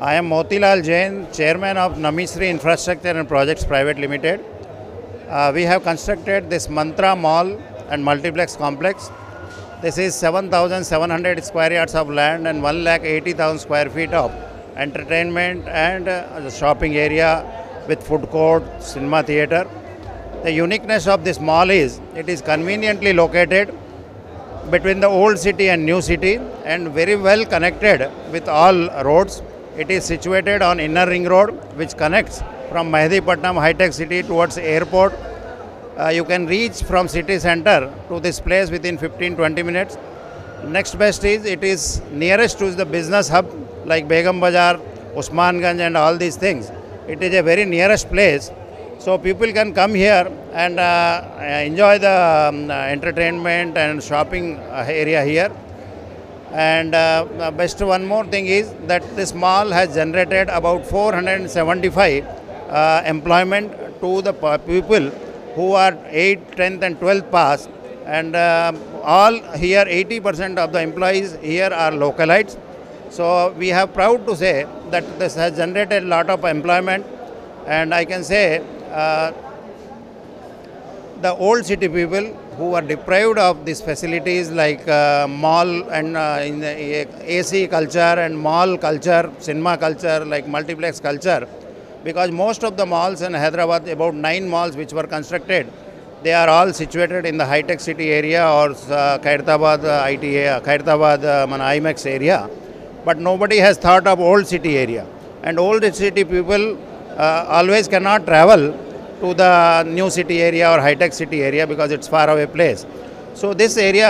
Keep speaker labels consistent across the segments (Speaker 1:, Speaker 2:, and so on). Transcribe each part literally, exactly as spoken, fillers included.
Speaker 1: I am Motilal Jain, Chairman of Namisri Infrastructure and Projects Private Limited. Uh, we have constructed this Mantra Mall and Multiplex Complex. This is seven thousand seven hundred square yards of land and one lakh eighty thousand square feet of entertainment and uh, shopping area with food court, cinema theatre. The uniqueness of this mall is it is conveniently located between the old city and new city and very well connected with all roads. It is situated on Inner Ring Road, which connects from Mehdipatnam High-Tech City towards airport. Uh, you can reach from city center to this place within fifteen to twenty minutes. Next best is it is nearest to the business hub like Begum Bazaar, Usmanganj and all these things. It is a very nearest place. So people can come here and uh, enjoy the um, entertainment and shopping area here. And uh, best one more thing is that this mall has generated about four hundred seventy-five uh, employment to the people who are eighth, tenth and twelfth pass. And uh, all here eighty percent of the employees here are localites. So we have proud to say that this has generated a lot of employment. And I can say uh, the old city people who are deprived of these facilities like uh, mall and uh, in the A C culture and mall culture, cinema culture, like multiplex culture, because most of the malls in Hyderabad, about nine malls which were constructed, they are all situated in the high-tech city area or uh, Khairatabad uh, I T A, Khairatabad uh, IMEX area, but nobody has thought of old city area. And old city people uh, always cannot travel to the new city area or high-tech city area because it's far away place. So this area,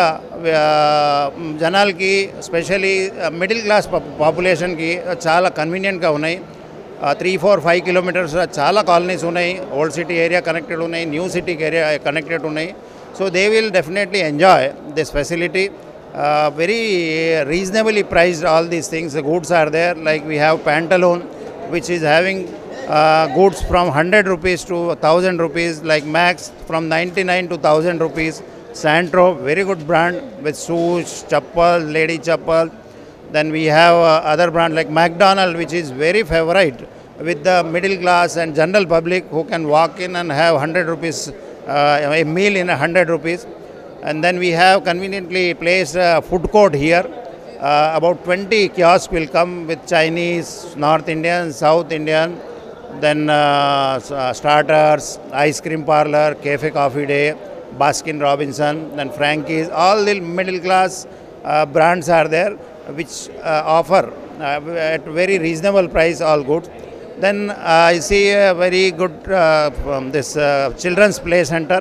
Speaker 1: uh, Janal ki, especially uh, middle class population ki, chala convenient ka unai. Uh, three, four, five kilometers chala colonies unai, old city area connected unai, new city area connected unai. So they will definitely enjoy this facility. Uh, very reasonably priced all these things. The goods are there, like we have Pantaloon, which is having Uh, goods from one hundred rupees to one thousand rupees, like Max from ninety-nine to one thousand rupees. Santro, very good brand with shoes, chappal, lady chappal. Then we have uh, other brand like McDonald, which is very favorite with the middle class and general public who can walk in and have one hundred rupees, uh, a meal in one hundred rupees. And then we have conveniently placed a food court here. Uh, about twenty kiosks will come with Chinese, North Indian, South Indian. Then uh, starters, ice cream parlor, cafe coffee day, Baskin Robinson, then Frankie's, all the middle class uh, brands are there which uh, offer uh, at very reasonable price all goods. Then uh, I see a very good uh, from this uh, children's play center.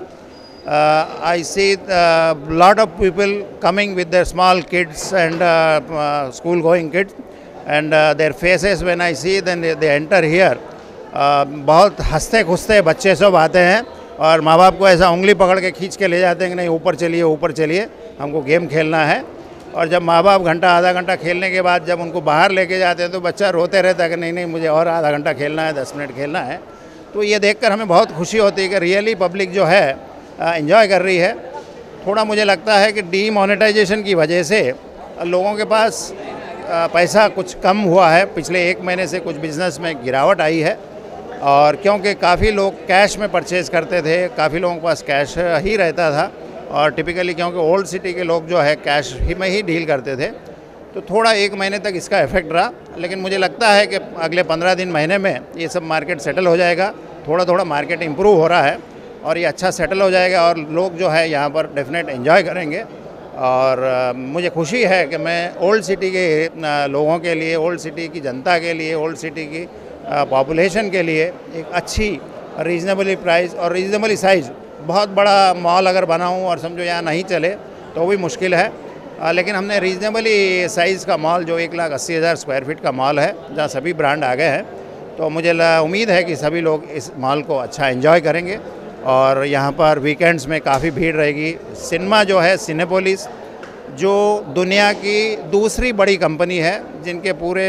Speaker 1: Uh, I see a lot of people coming with their small kids and uh, uh, school going kids, and uh, their faces when I see, then they, they enter here. Uh, बहुत हंसते खुसते बच्चे सब आते हैं और माँ बाप को ऐसा उंगली पकड़ के खींच के ले जाते हैं कि नहीं ऊपर चलिए ऊपर चलिए हमको गेम खेलना है। और जब माँ बाप घंटा आधा घंटा खेलने के बाद जब उनको बाहर लेके जाते हैं तो बच्चा रोते रहता है कि नहीं नहीं मुझे और आधा घंटा खेलना है, दस मिनट खेलना है। तो ये देखकर हमें बहुत खुशी होती है कि रियली पब्लिक जो है एंजॉय कर रही है। थोड़ा मुझे लगता है कि डीमोनेटाइजेशन की वजह से लोगों के पास पैसा कुछ कम हुआ है, पिछले एक महीने से कुछ बिज़नेस में गिरावट आई है। और क्योंकि काफ़ी लोग कैश में परचेज़ करते थे, काफ़ी लोगों के पास कैश ही रहता था और टिपिकली क्योंकि ओल्ड सिटी के लोग जो है कैश ही में ही डील करते थे, तो थोड़ा एक महीने तक इसका इफेक्ट रहा। लेकिन मुझे लगता है कि अगले पंद्रह दिन महीने में ये सब मार्केट सेटल हो जाएगा। थोड़ा थोड़ा मार्केट इम्प्रूव हो रहा है और ये अच्छा सेटल हो जाएगा और लोग जो है यहाँ पर डेफिनेट एंजॉय करेंगे। और आ, मुझे खुशी है कि मैं ओल्ड सिटी के आ, लोगों के लिए, ओल्ड सिटी की जनता के लिए, ओल्ड सिटी की पॉपुलेशन के लिए एक अच्छी रीज़नेबली प्राइस और रीज़नेबली साइज़, बहुत बड़ा मॉल अगर बनाऊं और समझो यहाँ नहीं चले तो भी मुश्किल है। आ, लेकिन हमने रीज़नेबली साइज़ का मॉल जो एक लाख अस्सी हज़ार स्क्वायर फीट का मॉल है जहाँ सभी ब्रांड आ गए हैं, तो मुझे उम्मीद है कि सभी लोग इस मॉल को अच्छा एंजॉय करेंगे। और यहाँ पर वीकेंड्स में काफ़ी भीड़ रहेगी। सिनेमा जो है सिनेपोलिस, जो दुनिया की दूसरी बड़ी कंपनी है, जिनके पूरे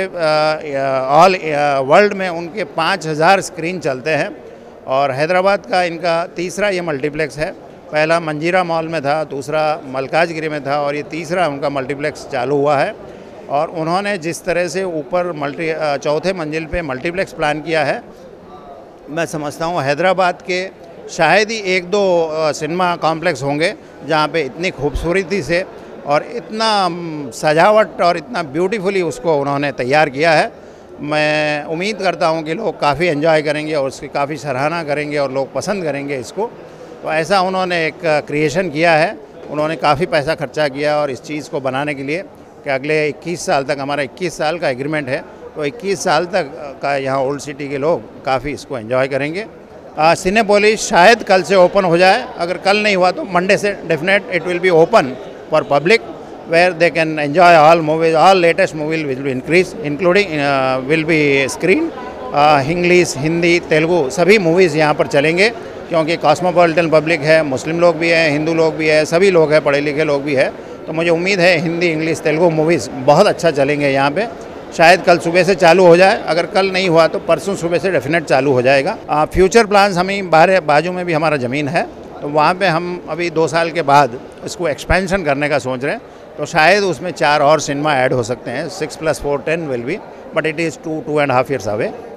Speaker 1: ऑल वर्ल्ड में उनके पाँच हज़ार स्क्रीन चलते हैं और हैदराबाद का इनका तीसरा ये मल्टीप्लेक्स है। पहला मंजीरा मॉल में था, दूसरा मलकाजगिरी में था और ये तीसरा उनका मल्टीप्लेक्स चालू हुआ है। और उन्होंने जिस तरह से ऊपर मल्टी चौथे मंजिल पे मल्टीप्लेक्स प्लान किया है, मैं समझता हूँ हैदराबाद के शायद ही एक दो सिनेमा कॉम्प्लेक्स होंगे जहाँ पे इतनी खूबसूरती से और इतना सजावट और इतना ब्यूटीफुली उसको उन्होंने तैयार किया है। मैं उम्मीद करता हूँ कि लोग काफ़ी एंजॉय करेंगे और उसकी काफ़ी सराहना करेंगे और लोग पसंद करेंगे इसको। तो ऐसा उन्होंने एक क्रिएशन किया है, उन्होंने काफ़ी पैसा खर्चा किया और इस चीज़ को बनाने के लिए कि अगले इक्कीस साल तक, हमारा इक्कीस साल का एग्रीमेंट है, तो इक्कीस साल तक का यहाँ ओल्ड सिटी के लोग काफ़ी इसको एंजॉय करेंगे। सिनेपोलिस शायद कल से ओपन हो जाए, अगर कल नहीं हुआ तो मंडे से definite it will be open for public, where they can enjoy all movies, all latest movies will be increased, including uh, will be screen uh, English, Hindi, Telugu सभी मूवीज़ यहाँ पर चलेंगे, क्योंकि कॉस्मोपॉलिटन पब्लिक है, मुस्लिम लोग भी हैं, हिंदू लोग भी हैं, सभी लोग हैं, पढ़े लिखे लोग भी हैं। तो मुझे उम्मीद है हिंदी, इंग्लिश, तेलुगु मूवीज़ बहुत अच्छा चलेंगे यहाँ पे। शायद कल सुबह से चालू हो जाए, अगर कल नहीं हुआ तो परसों सुबह से डेफिनेट चालू हो जाएगा। आ, फ्यूचर प्लान्स हमें बाहर बाजू में भी हमारा ज़मीन है, तो वहाँ पे हम अभी दो साल के बाद इसको एक्सपेंशन करने का सोच रहे हैं, तो शायद उसमें चार और सिनेमा ऐड हो सकते हैं। Six plus four ten will be, but it is two two and half years away.